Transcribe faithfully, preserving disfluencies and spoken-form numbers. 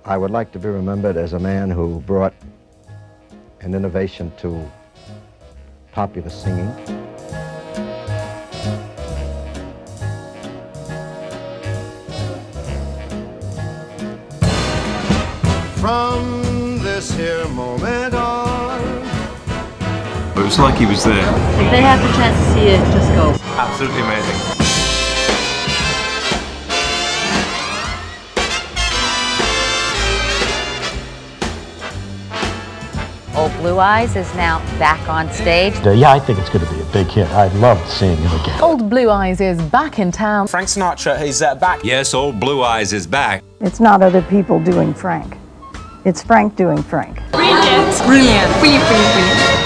I would like to be remembered as a man who brought an innovation to popular singing. From this here moment on. It was like he was there. If they have the chance to see it, just go. Absolutely amazing. Old Blue Eyes is now back on stage. Uh, yeah, I think it's going to be a big hit. I'd love seeing him again. Old Blue Eyes is back in town. Frank Sinatra is uh, back. Yes, Old Blue Eyes is back. It's not other people doing Frank. It's Frank doing Frank. Brilliant. Brilliant. Brilliant, brilliant, brilliant.